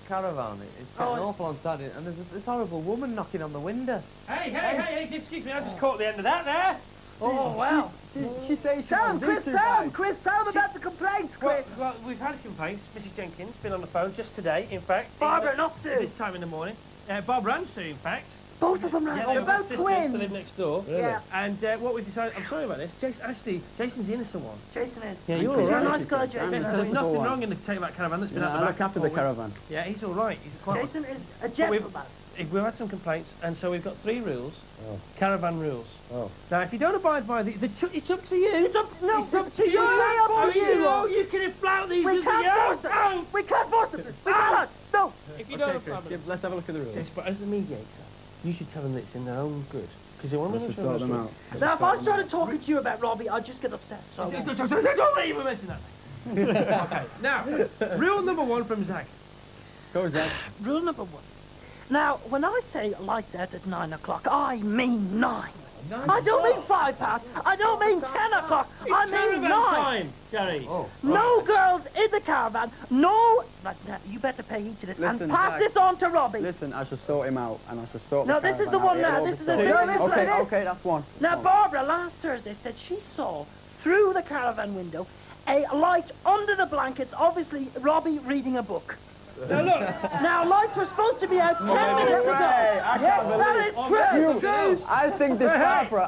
caravan. It's getting awful on Saturday, and there's this horrible woman knocking on the window. Hey, excuse me, I just caught the end of that there. Oh, wow. She says she Tell him, wants Chris, tell him about the complaints, Chris. Well, we've had complaints. Mrs. Jenkins been on the phone just today, in fact. Barbara, not Sue. This time in the morning. Barbara and Sue, in fact. Both of them, right? They're both twins. They live next door. Really? Yeah. And what we decided, I'm sorry about this, Jason's the innocent one. Jason is. Yeah, you're all right. You're a nice guy, Jason. There's nothing wrong in the take-back caravan that's been out the back. I look after the caravan. Yeah, he's all right. He's quite... Jason is a gentleman. We've had some complaints, and so we've got 3 rules. Caravan rules. Now, if you don't abide by it's up to you. It's up to you. It's up to you. You can flout these. We can't force them. We can't force them. We cannot. No. If you don't abide by them. Let's have a look at the rules. Yes, but as the mediator, you should tell them that it's in their own good. Because they want to sort them out. Now, if I started talking to you about Robbie, I'd just get upset. So don't even mention that. Okay. Now, rule number 1 from Zach. Go, Zach. Rule number 1. Now, when I say lights out at 9 o'clock, I mean 9. I don't mean 5 past. I don't mean 10 o'clock. I mean 9. Time, Gary. No girls in the caravan. No. Right, now, you better pay heed to this. Listen, and pass this on to Robbie. Listen, I shall sort him out, and I shall sort No, the this is caravan the one out. now. This is the Okay, that's one. Now, Barbara, last Thursday, said she saw, through the caravan window, a light under the blankets, obviously Robbie reading a book. Now, look. Now, lights were supposed to be out 10 minutes ago. I can't believe That is true. I think this Barbara.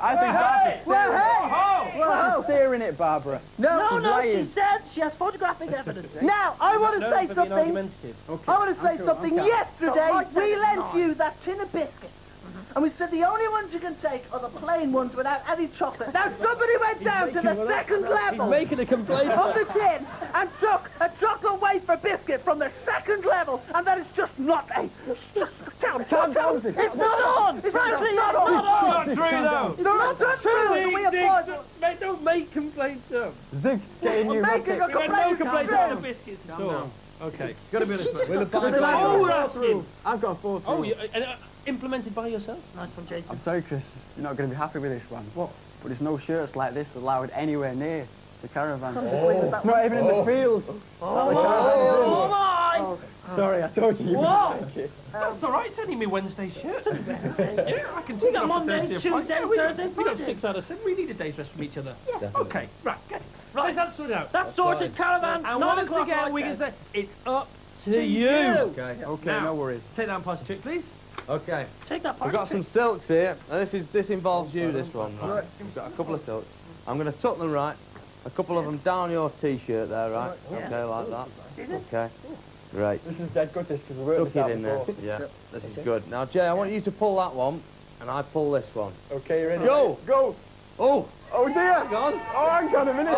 Barbara's steering it, Barbara. No, she said she has photographic evidence. Now, I want to say something. I want to say something. Yesterday, we lent you that tin of biscuits. And we said the only ones you can take are the plain ones without any chocolate. Now somebody went down to the second level making a complaint of the tin and took a chocolate wafer biscuit from the second level, and that is just not a... It's not on! Frankly, it's not on! It's not true, though! It's not true! We apologize. Don't make complaints up. Zig's getting you. Making a complaint. No complaints about the biscuits at all. Okay, got to be honest. We'll abide by I've got a 4th rule. Implemented by yourself? Nice one, Jason. I'm sorry, Chris. You're not going to be happy with this one. What? But there's no shirts like this allowed anywhere near the caravan. Not even in the field. Oh my! Sorry, I told you. That's all right. It's only me Wednesday shirt. Yeah, I can see that. Monday, Tuesday, Thursday, we got 6 out of 7. We need a day's rest from each other. Yeah. Okay, right, get it. Right, that's sorted out. That's sorted, caravan. And once again, we can say it's up to you. Okay, now, no worries. Take that and pass the trick, please. Okay. Take that. We've got some silks here. Now this involves you. This one, right? We've got a couple of silks. I'm going to tuck them right. A couple of them down your t-shirt there, right? Okay, like that. Okay. Great. This is dead good, because we worked this out in there. Yeah. This is good. Now, Jay, I want you to pull that one, and I pull this one. Okay, you ready? Go. Go. Oh. Oh dear. Hang on. Oh, hang on a minute.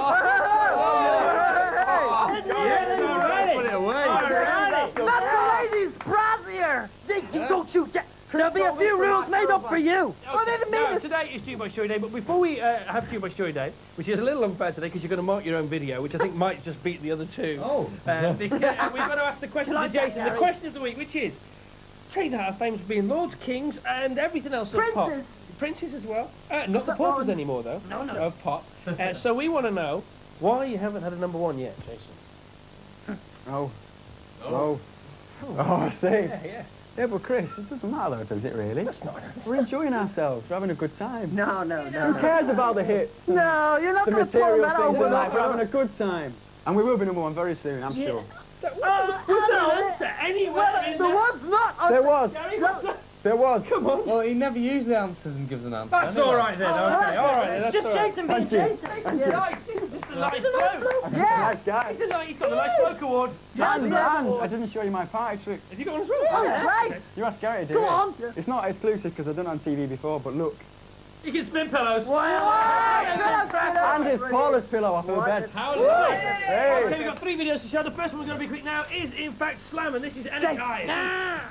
Put it away. That's the ladies' brassiere. Don't you... There'll be a few rules made up for you. Today is Due by Story Day, but before we have Due by Story Day, which is a little unfair today because you're going to mark your own video, which I think might just beat the other 2. We've got to ask the question to Jason. The question of the week, which is, Trade are famous for being lords, kings, and everything else of pop. Princes as well. Not the paupers anymore, though. No. Of pop. So we want to know why you haven't had a #1 yet, Jason. I see. Yeah. Yeah, but Chris, it doesn't matter, does it really? That's not We're enjoying ourselves. We're having a good time. No. Who cares about the hits? No, you're not the going to pull material that things over. in life. We're having a good time. And we will be #1 very soon, I'm sure. Was there an answer anywhere? There was not. There was. There was. Come on. Well, he never usually answers and gives an answer. That's all right then. Okay, all right. That's just all right. Jason being Jason. Just a nice bloke. Yeah. Nice guy. He's got the nice bloke award. And I didn't show you my party trick. Have you got one as well? Oh, right. You asked Gary to do Go it. on. It's not exclusive because I've done it on TV before, but look. You can spin pillows. And it's Paula's pillow off her bed. How lovely. Hey. Okay, we've got 3 videos to show. The first one we're going to be quick now is, in fact, Slam, and this is Energize.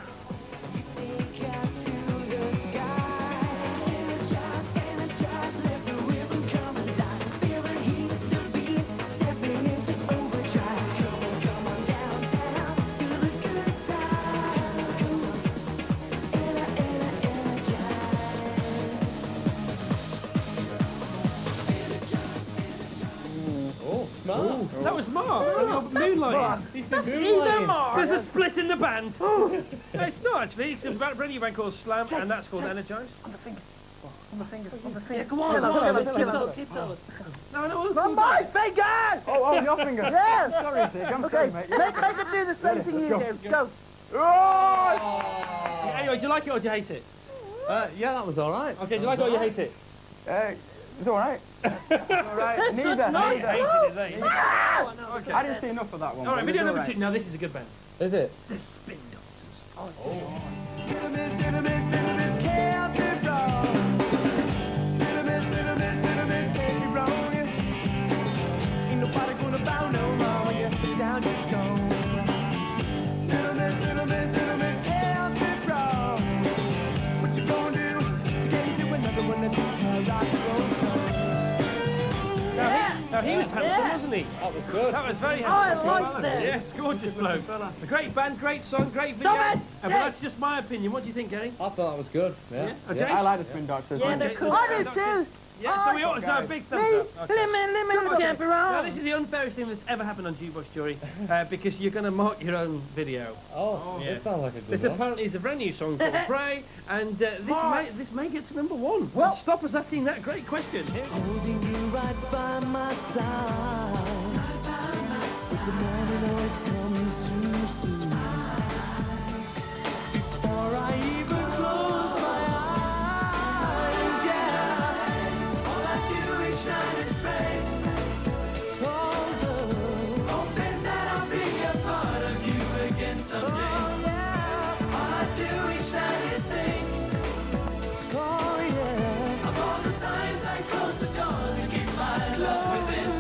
Oh. That was Mark. Moonlighting. Even Mark. There's a split in the band. No, it's not actually. It's a brand new band called Slam, and that's called Energize. On the finger. On the finger. On the finger. Yeah, go on. Keep telling. No, my finger! Oh, your finger. Yes. Sorry, Sig. I'm sorry, mate. Make it do the same thing you do. Go. Oh! Anyway, do you like it or do you hate it? Yeah, that was all right. Okay, do you like it or you hate it? It's all right. All right. Neither. Okay. I didn't see enough of that one. All right, video number 2. Now, this is a good band. Is it? The Spin Doctors. Ain't nobody gonna bow no more, yeah, the sound is gone. Little miss, can't be wrong. What you gonna do to get into another one of these rock and roll songs? Now, he was handsome, wasn't he? That was good. That was very handsome. I liked it. Yes, gorgeous bloke. A great band, great song, great video. Stop it! But that's just my opinion. What do you think, Gary? I thought that was good. Yeah. Okay. I like the Spin Doctors. Yeah, they're cool. I do too. Yeah, so we ought to say a big thumbs up. Okay. Lemon, can't be wrong. Now, this is the unfairest thing that's ever happened on Jukebox Jury, because you're going to mark your own video. Oh, yeah. This sounds like a good This one. apparently is a brand new song called Pray, and this may get to number 1. Well, stop us asking that great question. Here. Holding you right by my side. But the morning always comes too soon. Before I even close my eyes, yeah. All I do is shine and pray. Oh, Lord. Hoping that I'll be a part of you again someday. Oh, yeah. All I do is shine and sing. Oh, yeah. Of all the times I close the doors and keep my love within.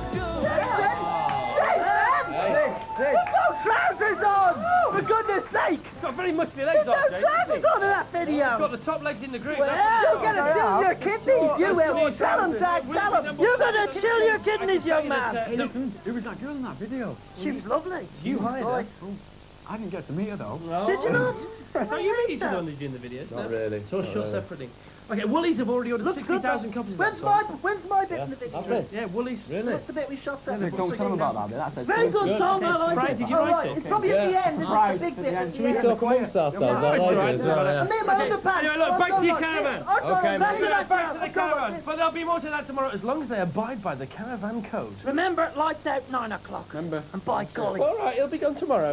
Put no trousers on! For goodness sake! It's got very muscly legs Put on, no James, trousers hasn't on in that it? video! It's got the top legs in the group. You're gonna chill your kidneys, you will! Tell him, Jack, tell him! You're gonna chill your kidneys, young man! Hey, listen, who was that girl in that video? She was lovely. You hired her. I didn't get to meet her, though. No. Did you not? No, you meet each other in the videos. Not really. So Not shot really. separately. Okay, Woolies have already ordered 60,000 copies of that song. When's my bit in the video? Have they? Yeah, Woolies. Really? What's the bit we shot there? Don't tell them about that bit. That's Very good song, I like Brian, it. did you Oh, write right, it? it's probably at the end, isn't it? Right, The big at the bit end. at Should the we end. talk amongst ourselves? I like it as well, yeah. And me and my underpants. Anyway, look, back to your caravan. Okay, Back mate. to the caravan. But there'll be more to that tomorrow, as long as they abide by the caravan code. Remember, lights out 9 o'clock. Remember. And by golly. All right, it'll be gone tomorrow.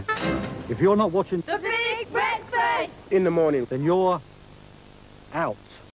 If you're not watching The Big Breakfast! in the morning, then you're out.